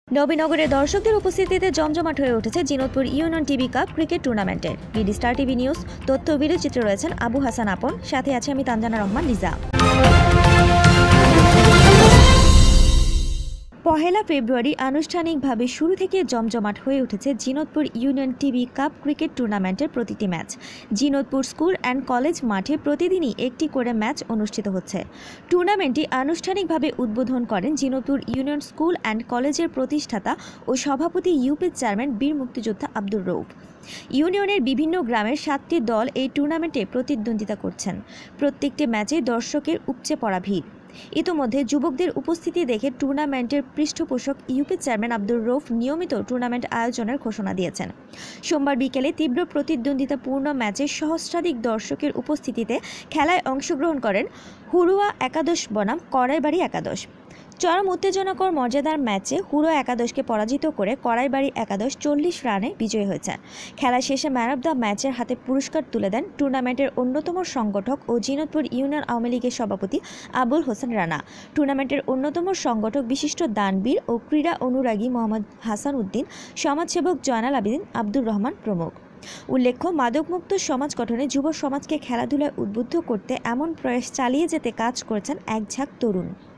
নবীনগরের দর্শকদের উপস্থিতিতে জমজমাট হয়ে উঠেছে Jinatpur union TV cup cricket টুর্নামেন্টের। বিডি স্টার টিভি নিউজ তথ্য ভিডিও চিত্রে রয়েছেন আবু হাসান আপন, সাথে আছে আমি তানজানা রহমান লিজা। পহেলা ফেব্রুয়ারি আনুষ্ঠানিকভাবে শুরু থেকে জমজমাট হয়ে উঠেছে Jinatpur union TV cup cricket টুর্নামেন্টের প্রতিটি match. Jinatpur school and college মাঠে প্রতিদিনই একটি করে ম্যাচ অনুষ্ঠিত হচ্ছে। টুর্নামেন্টটি আনুষ্ঠানিকভাবে উদ্বোধন করেন জিনতপুর ইউনিয়ন স্কুল অ্যান্ড কলেজের প্রতিষ্ঠাতা ও সভাপতি ইউপি চেয়ারম্যান বীর মুক্তিযোদ্ধা আব্দুর রউফ। ইউনিয়নের বিভিন্ন গ্রামের 7টি দল এই টুর্নামেন্টে প্রতিদ্বন্দ্বিতা করছেন। প্রত্যেকটি ম্যাচে দর্শকের উপচে পড়া ভিড়। ইতোমধ্যে যুবকদের উপস্থিতি দেখে টুর্নামেন্টের পৃষ্ঠপোষক ইউপি চেয়ারম্যান আব্দুর রউফ নিয়মিত টুর্নামেন্ট আয়োজনের ঘোষণা দিয়েছেন। সোমবার বিকেলে তীব্র প্রতিদ্বন্দ্বিতাপূর্ণ ম্যাচে সহস্রাধিক দর্শকের উপস্থিতিতে খেলায় অংশগ্রহণ করেন হুড়ুয়া একাদশ বনাম কড়াইবাড়ি একাদশ। চরম উত্তেজনাকর মর্যাদার ম্যাচে হুড়ো একাদশকে পরাজিত করে কড়াইবাড়ি একাদশ 40 রানে বিজয়ী হয়েছে। খেলা শেষে ম্যান অব দ্য ম্যাচের হাতে পুরস্কার তুলে দেন টুর্নামেন্টের অন্যতম সংগঠক ও জিনতপুর ইউনিয়ন আওয়ামী লীগের সভাপতি আবুল হোসেন রানা। টুর্নামেন্টের অন্যতম সংগঠক বিশিষ্ট দানবীর ও ক্রীড়া অনুরাগী মোহাম্মদ হাসান উদ্দিন, সমাজসেবক জয়নাল আবেদিন, আব্দুর রহমান প্রমুখ। উল্লেখ্য, মাদকমুক্ত সমাজ গঠনে যুব সমাজকে খেলাধুলায় উদ্বুদ্ধ করতে এমন প্রয়াস চালিয়ে যেতে কাজ করছেন এক ঝাঁক তরুণ।